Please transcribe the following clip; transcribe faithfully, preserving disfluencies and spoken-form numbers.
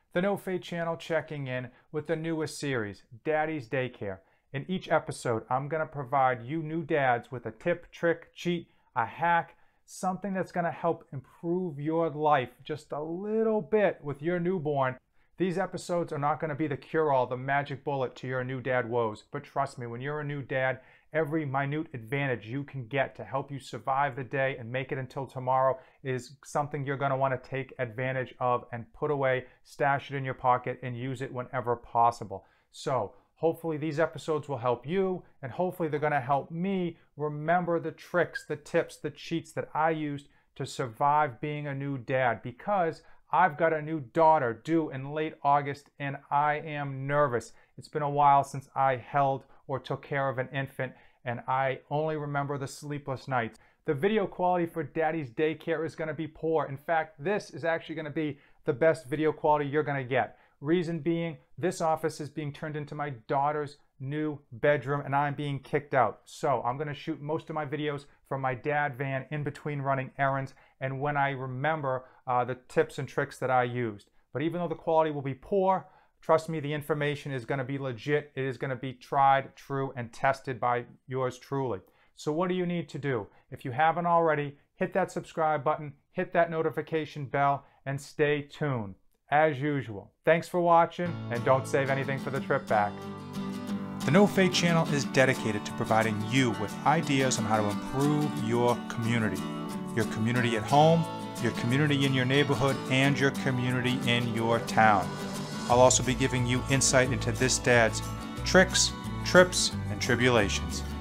The No Fate channel checking in with the newest series, Daddy's Daycare. In each episode, I'm going to provide you new dads with a tip, trick, cheat, a hack, something that's going to help improve your life just a little bit with your newborn. These episodes are not going to be the cure-all, the magic bullet to your new dad woes. But trust me, when you're a new dad, every minute advantage you can get to help you survive the day and make it until tomorrow is something you're going to want to take advantage of and put away, stash it in your pocket, and use it whenever possible. So hopefully these episodes will help you, and hopefully they're going to help me remember the tricks, the tips, the cheats that I used to survive being a new dad, because I've got a new daughter due in late August and I am nervous. It's been a while since I held or took care of an infant, and I only remember the sleepless nights. The video quality for Daddy's Daycare is going to be poor. In fact, this is actually going to be the best video quality you're going to get. Reason being, this office is being turned into my daughter's new bedroom and I'm being kicked out. So I'm going to shoot most of my videos from my dad van in between running errands and when I remember uh, the tips and tricks that I used. But even though the quality will be poor, trust me, the information is going to be legit. It is going to be tried, true, and tested by yours truly. So what do you need to do? If you haven't already, hit that subscribe button, hit that notification bell, and stay tuned. As usual, thanks for watching, and don't save anything for the trip back. The No Fate channel is dedicated to providing you with ideas on how to improve your community. Your community at home, your community in your neighborhood, and your community in your town. I'll also be giving you insight into this dad's tricks, trips, and tribulations.